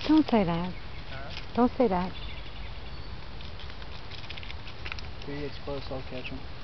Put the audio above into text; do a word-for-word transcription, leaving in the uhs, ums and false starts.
Don't say that. Huh? Don't say that. If he gets close, I'll catch him.